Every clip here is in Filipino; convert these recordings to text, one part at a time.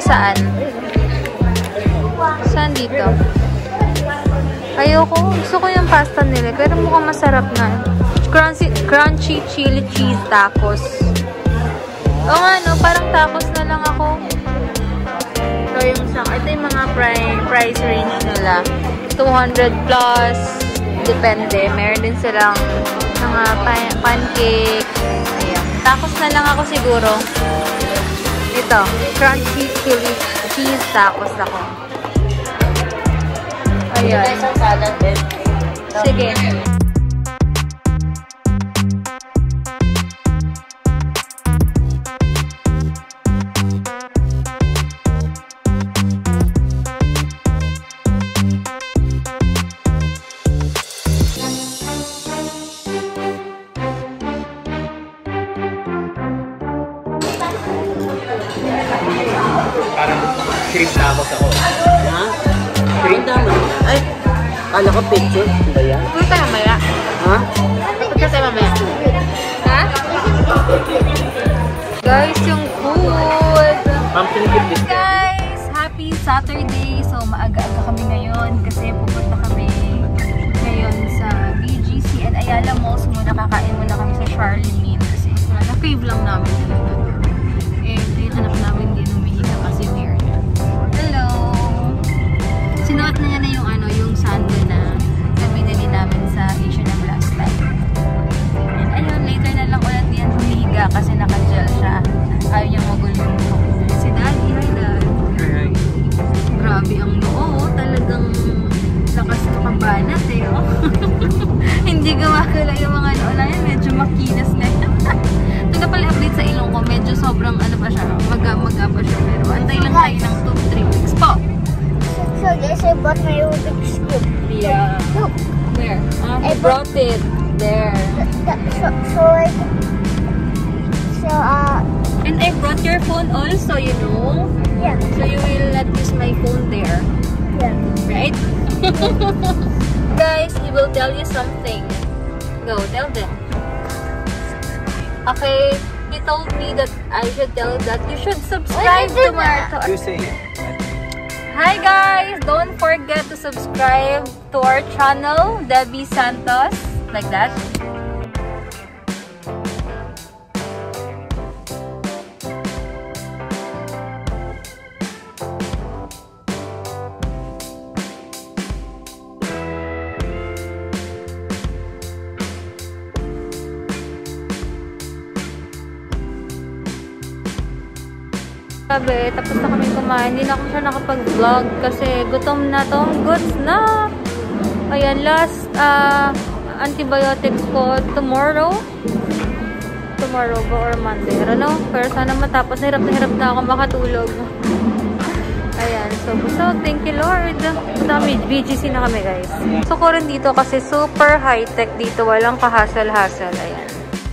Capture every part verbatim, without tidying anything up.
Saan? Saan dito? Ayoko. Gusto ko yung pasta nila. Pero mukhang masarap na. Crunchy, crunchy chili cheese tacos. O nga, no? Parang tacos na lang ako. Ito yung, ito yung mga price range nila. two hundred plus. Depende. Meron din silang mga pan pancake. Ayan. Tacos na lang ako siguro. Ito. Crunchy chili cheese tacos ako. Ayan. Sige. Parang shrimp tacos ako. Ha? Shrimp tama. Ay, kala ko picture. Ano ba yan? Punta tayo mamaya. Ha? Punta tayo mamaya. Ha? Guys, yung food. Pumpkin biscuit. Guys, happy Saturday. So, maaga-aga kami ngayon kasi pupunta kami ngayon sa B G C and Ayala Malls muna. Kakain muna kami sa Charlene kasi na-crave lang namin. Eh, yung anak namin din umihiga kasi weird. Hello! Sinuot na niya na yung ano, yung sando na binili namin sa Asian ng last time. And ayun, later na lang ulit yan humihiga kasi naka-gel siya. Ayaw niya magulo. Si Daddy, hi Dad. Hi, hi. Grabe ang noo, talagang lakas makabanat eh. Oh. Hindi gumagala yung mga noo na yan, medyo makinas na yan. Ito na pala update sa ilong ko, medyo sobrang ano pa siya, maga-maga pa siya. Pero antay lang tayo ng two to three weeks po. So guys, I bought my Rubik's Cube. Yeah. Look. Where? Um, I I brought it. There. So, so like, so uh, And I brought your phone also, you know. yeah, So you will not use my phone there. yeah. Right? Guys, he will tell you something. Go, tell them. Okay, he told me that I should tell that you should subscribe to my... You say it. Hi guys! Don't forget to subscribe to our channel, Debbie Santos. Like that. Sabi, tapos na kami kumain. Hindi na ako siya nakapag-vlog kasi gutom na tong goods na. Ayan, last uh, antibiotics ko tomorrow. Tomorrow ba or Monday? I don't know. Pero sana matapos. Hirap na hirap na ako makatulog. Ayan. So, so thank you Lord. Dami, B G C na kami guys. So, ko rin dito kasi super high-tech dito. Walang kahasal-hasal. Ayan.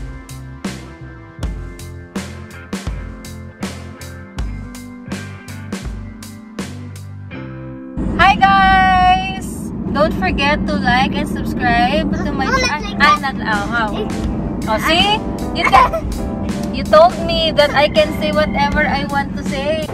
Hi guys! Don't forget to like and subscribe to my channel. I'm not oh, oh. oh, see? You, you told me that I can say whatever I want to say.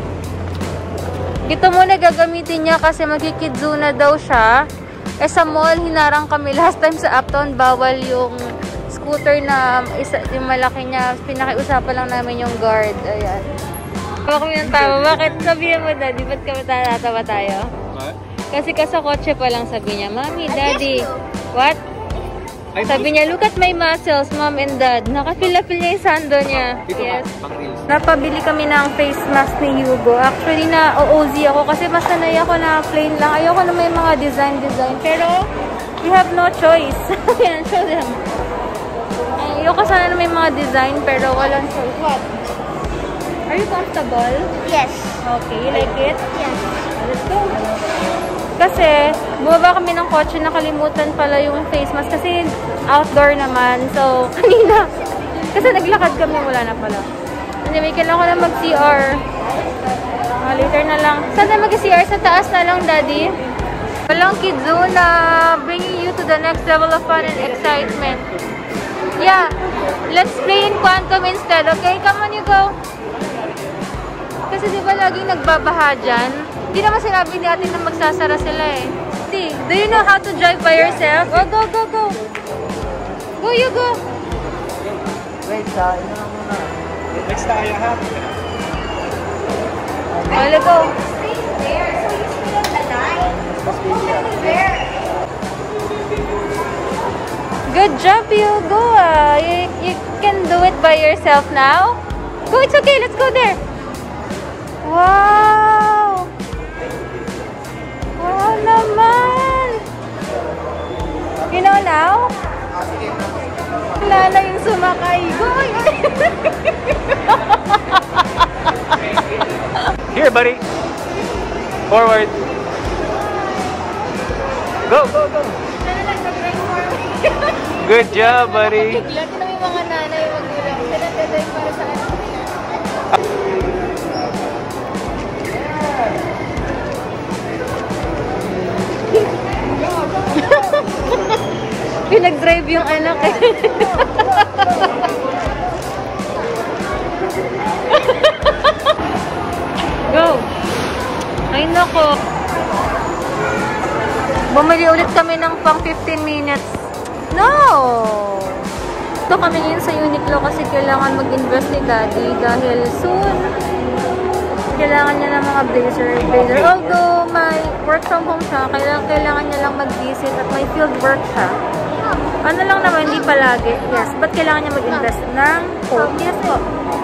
Ito muna gagamitin niya kasi magkikidzu na daw siya. Eh sa mall, hinarang kami last time sa Uptown. Bawal yung scooter na isa, yung malaki niya. Pinakiusapan lang namin yung guard. Ayan. Tawa kami ng tawa. Bakit? Sabihin mo, Daddy, ba't kami tatawa tayo? What? Kasi kasa kotse pa lang sabi niya, Mommy, Daddy, what? Sabi niya, look at my muscles, Mom and Dad. Nakapila-pila niya yung sando niya. Yes. Napabili kami ng face mask ni Hugo. Actually, na-O O Z ako kasi mas sanay ako na plain lang. Ayoko na may mga design-design. Pero, we have no choice. Ayan, show them. Ayoko sana na may mga design, pero walang choice. What? Are you comfortable? Yes. Okay, you like it? Yes. Let's go. Kasi, bumaba kami ng kotse, nakalimutan pala yung face mask kasi outdoor naman. So, kanina, kasi naglakad kami, wala na pala. Anyway, kailangan ko na mag-C R. Uh, later na lang. Saan na mag-C R? Sa taas na lang, Daddy. Walang Kidzuna, bringing you to the next level of fun and excitement. Yeah, let's play in Quantum instead, okay? Come on, you go. Kasi di ba laging nagbabaha dyan? Hindi naman sinabi ni ate na magsasara sila eh. Di, do you know how to drive by yourself? Oh, go, go, go. Go, you go. Wait, sa ino na muna. Next tayo ha. Oh, let's go. Good job, you go. Uh, you, you can do it by yourself now. Go, it's okay. Let's go there. Wow. Wow naman. You know now? Wala na yung sumakay. Go. Here, buddy. Forward. Go, go, go. Good job, buddy. Bigla ko na yung mga nanay magulang. Pinagdadrive para sa anak nila. Pinag-drive yung anak eh. Go! Ay nako. Bumili ulit kami ng pang fifteen minutes. No! Ito kami ngayon sa Uniqlo kasi kailangan mag-invest ni Daddy dahil soon kailangan niya ng mga blazer. blazer. Although may work from home siya, kailangan, kailangan niya lang mag-visit at may field work siya. Ano lang naman, hindi palagi. Yes, but kailangan niya mag-invest ng coat. Yes po.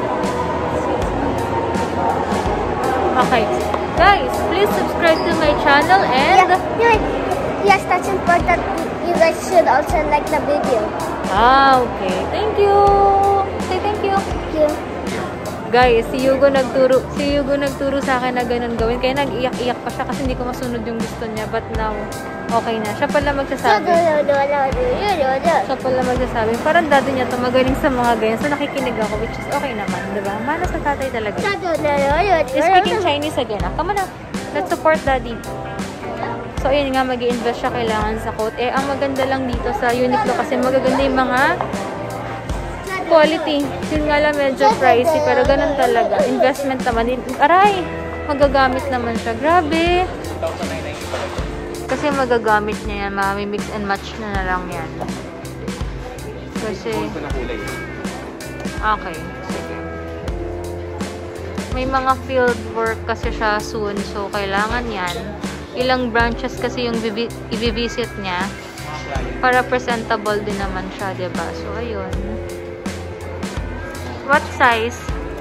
Okay. Guys, please subscribe to my channel and... Yeah, yes, that's important. You guys should also like the video. Ah, okay. Thank you. Say thank you. Thank you. Guys, si Yugo nagturo, si Yugo nagturo sa akin na ganun gawin. Kaya nag-iyak-iyak pa siya kasi hindi ko masunod yung gusto niya. But now, okay na. Siya pala magsasabi. Siya pala magsasabi. Parang dati niya to magaling sa mga ganyan. So nakikinig ako, which is okay naman. Diba? Mana sa tatay talaga. He's speaking Chinese again. Ah, come on na. Let's support Daddy. So, ayun nga, mag-i-invest siya kailangan sa coat. Eh, ang maganda lang dito sa Uniqlo kasi magaganda yung mga quality. Yun nga lang, medyo pricey, pero ganun talaga. Investment naman. Aray! Magagamit naman siya. Grabe! Kasi magagamit niya yan. Mami-mix and match na na lang yan. Kasi... Okay. Sige. May mga field work kasi siya soon. So, kailangan yan. Ilang branches kasi yung i-visit niya para presentable din naman siya, diba? So, ayun. What size?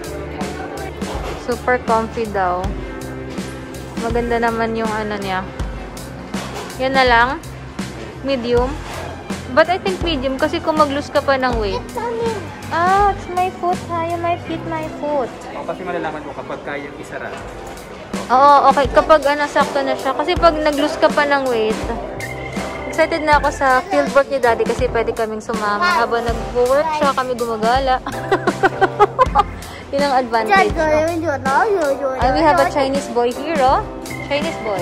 Super comfy daw. Maganda naman yung ano niya. Yan na lang. Medium. But I think medium kasi kung mag-lose ka pa ng weight. Ah, it's my foot. Ha? You might fit my foot. Oh, kasi malalaman mo kapag kayang isara. Oo, okay. Kapag ano, sakto na siya. Kasi pag nag-lose ka pa ng weight, excited na ako sa fieldwork ni Daddy kasi pwede kaming sumama. Habang nag-work siya, kami gumagala. Yun ang advantage. Oh. And we have a Chinese boy here, oh. Chinese boy.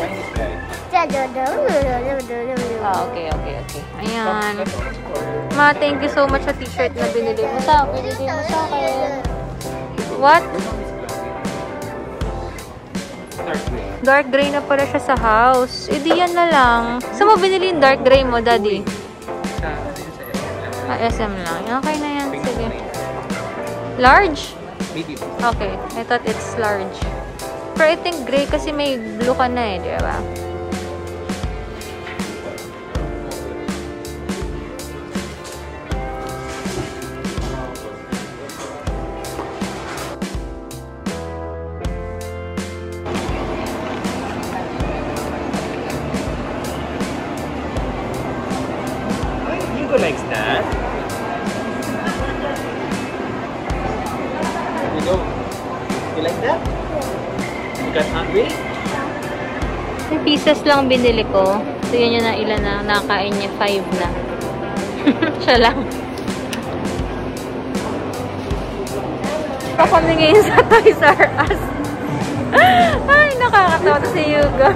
Ah, okay, okay, okay. Ayan. Ma, thank you so much sa t-shirt na binili mo sa, binili mo sa akin. What? Dark gray na pala siya sa house. E di yan na lang. Saan mo binili yung dark gray mo, Daddy? Ah, S M lang. Okay na yan. Sige. Large? Medium. Okay. I thought it's large. Pero I think gray kasi may blue ka na eh. Di ba? Hugo likes that. Hugo, you like that? You got hungry? Yung pieces lang binili ko. So, yun yun na ilan na nakain niya. Five na. Siya lang. Pa kami ngayon sa Toys R Us. Ay, nakakatawa to si Yugo.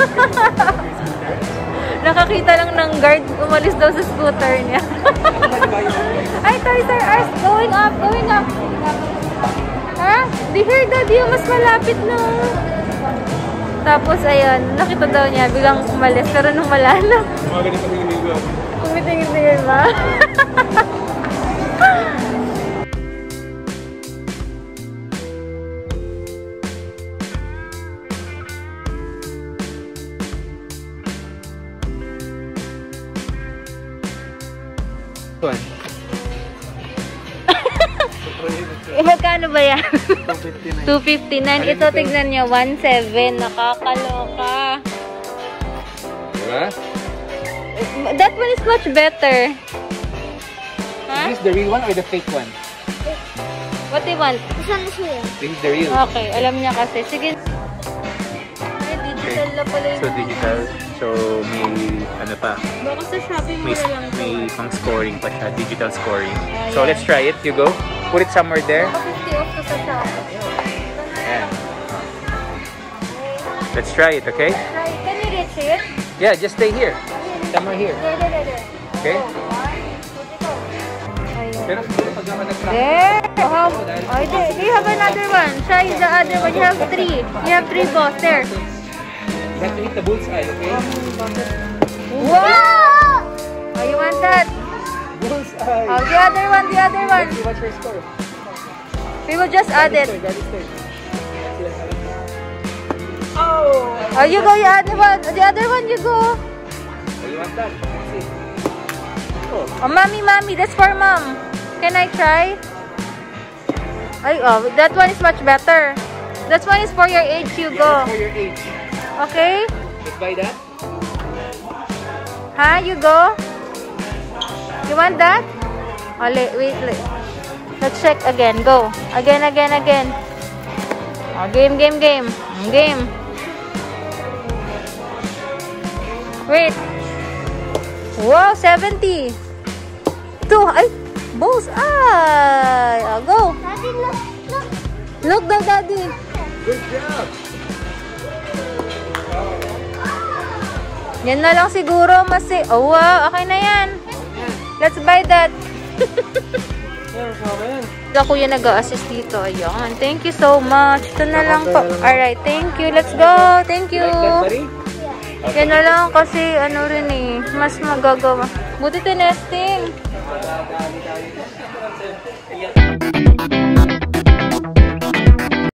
Nakakita lang ng guard, umalis daw sa scooter niya. Ay, Toys R Us, going up, going up. Ha? Di here, Daddy. Yung mas malapit na. Tapos, ayun. Nakita daw niya. Biglang umalis. Pero nung wala na. Mga ganito tingin ko. Kumitingin-tingin ba? One. Eh, magkano ba yan? two fifty-nine. two fifty-nine. Ito, tignan niyo. one seven. Nakakaloka. Diba? That one is much better. Huh? Is this the real one or the fake one? What do you want? This one is here. This is the real. Okay, alam niya kasi. Sige. Ay, digital na pala yun. So digital. So may ano pa? Baka sa Shopee May, mura lang ito. may pang scoring pa siya. Digital scoring. Ah, So yeah. let's try it. You go. Put it somewhere there. Baka fifty off to sa Shopee. Ayan. Let's try it, okay? Try. Can you reach it? Yeah, just stay here. Somewhere here. There, there, there, there. Okay? Ayun. Pero siguro pag naman nag-practice. There. Oh, how? Oh, there. Do you have another one? Try the other one. You have three. You have three balls. There. You have to hit the bullseye, okay? Wow! Oh, you want that? Bullseye! Oh, the other one, the other one. Let's see what's your score. We will just add it. Daddy's turn. Oh! Oh, you go, the other one. The other one, you go. Oh, you want that? Let's see. Oh. Oh, mommy, mommy, that's for mom. Can I try? Ay, oh, that one is much better. That one is for your age, you Yeah, go. that's for your age. Okay? Let's buy that. Huh? You go? You want that? Oh, wait, wait, wait. Let's check again. Go. Again, again, again. Oh, game, game, game. Game. Wait. Wow, seventy. Two. Ay, bullseye. Oh, go. Daddy, look, look. Look daw, Daddy. Good job. Yan na lang siguro. Mas eh. Oh, wow. Okay na yan. Let's buy that. Ako yung nag-a-assist dito. Ayan. Thank you so much. Ito na lang po. Alright. Thank you. Let's go. Thank you. Like that, buddy? Yan na lang kasi ano rin eh. Mas magagawa. Buti tinesting.